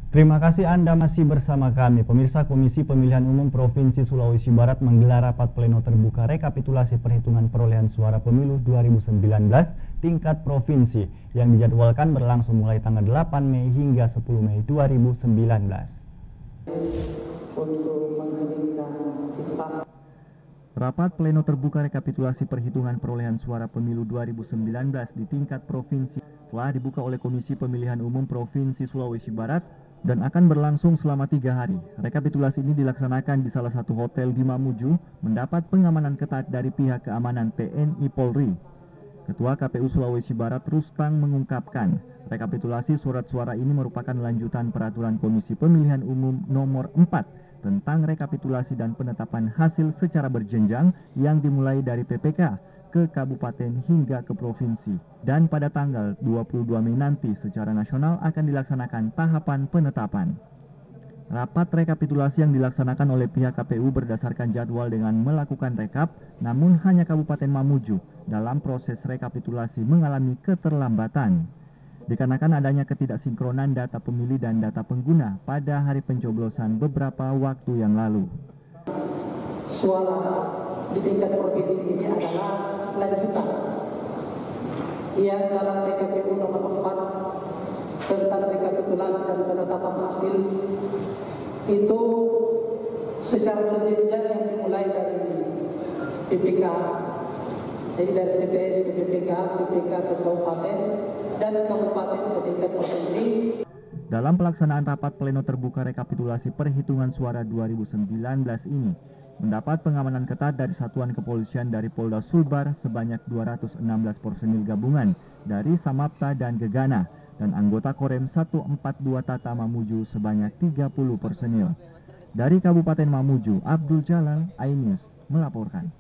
Terima kasih Anda masih bersama kami. Pemirsa, Komisi Pemilihan Umum Provinsi Sulawesi Barat menggelar rapat pleno terbuka rekapitulasi perhitungan perolehan suara pemilu 2019 tingkat provinsi yang dijadwalkan berlangsung mulai tanggal 8 Mei hingga 10 Mei 2019. Rapat pleno terbuka rekapitulasi perhitungan perolehan suara pemilu 2019 di tingkat provinsi telah dibuka oleh Komisi Pemilihan Umum Provinsi Sulawesi Barat dan akan berlangsung selama 3 hari. Rekapitulasi ini dilaksanakan di salah satu hotel di Mamuju, mendapat pengamanan ketat dari pihak keamanan TNI Polri. Ketua KPU Sulawesi Barat Rustang mengungkapkan, rekapitulasi surat suara ini merupakan lanjutan peraturan Komisi Pemilihan Umum nomor 4 tentang rekapitulasi dan penetapan hasil secara berjenjang yang dimulai dari PPK ke kabupaten hingga ke provinsi. Dan pada tanggal 22 Mei nanti secara nasional akan dilaksanakan tahapan penetapan. Rapat rekapitulasi yang dilaksanakan oleh pihak KPU berdasarkan jadwal dengan melakukan rekap, namun hanya Kabupaten Mamuju dalam proses rekapitulasi mengalami keterlambatan. Dikarenakan adanya ketidaksinkronan data pemilih dan data pengguna pada hari pencoblosan beberapa waktu yang lalu. Suara di tingkat provinsi ini adalah lanjutan yang dalam PKPU nomor 4 tentang rekapitulasi dan penetapan hasil itu secara berjenjang yang dimulai dari PPK, jadi dari TPS ke PPK, PPK ke kabupaten, dan kabupaten ke tingkat provinsi. Dalam pelaksanaan rapat pleno terbuka rekapitulasi perhitungan suara 2019 ini, mendapat pengamanan ketat dari Satuan Kepolisian dari Polda Sulbar sebanyak 216 personil gabungan dari Samapta dan Gegana dan anggota Korem 142 Tata Mamuju sebanyak 30 personil. Dari Kabupaten Mamuju, Abdul Jalal, iNews melaporkan.